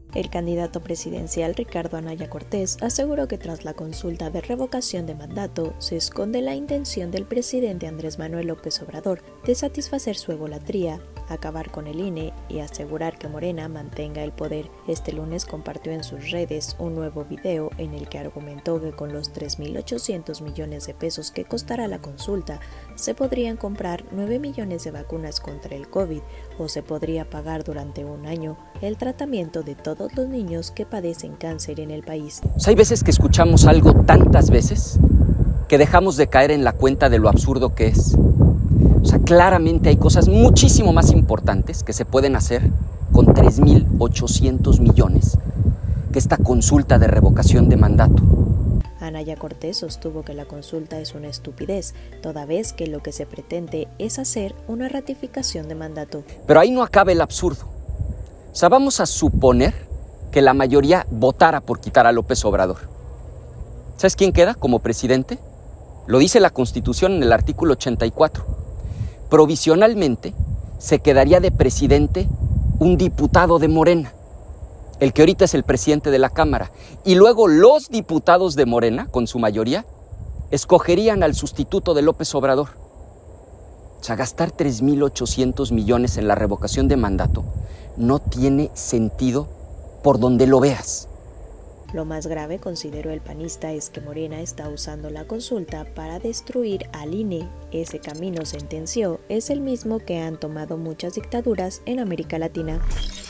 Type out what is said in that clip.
El candidato presidencial Ricardo Anaya Cortés aseguró que tras la consulta de revocación de mandato se esconde la intención del presidente Andrés Manuel López Obrador de satisfacer su egolatría, acabar con el INE y asegurar que Morena mantenga el poder. Este lunes compartió en sus redes un nuevo video en el que argumentó que con los 3.800 millones de pesos que costará la consulta se podrían comprar 9 millones de vacunas contra el COVID o se podría pagar durante un año el tratamiento de todos los niños que padecen cáncer en el país. Hay veces que escuchamos algo tantas veces que dejamos de caer en la cuenta de lo absurdo que es. Claramente hay cosas muchísimo más importantes que se pueden hacer con 3.800 millones que esta consulta de revocación de mandato. Anaya Cortés sostuvo que la consulta es una estupidez, toda vez que lo que se pretende es hacer una ratificación de mandato. Pero ahí no acaba el absurdo. Vamos a suponer que la mayoría votara por quitar a López Obrador. ¿Sabes quién queda como presidente? Lo dice la Constitución en el artículo 84. Provisionalmente se quedaría de presidente un diputado de Morena, el que ahorita es el presidente de la Cámara, y luego los diputados de Morena, con su mayoría, escogerían al sustituto de López Obrador. Gastar 3.800 millones en la revocación de mandato no tiene sentido por donde lo veas. Lo más grave, consideró el panista, es que Morena está usando la consulta para destruir al INE. Ese camino, sentenció, es el mismo que han tomado muchas dictaduras en América Latina.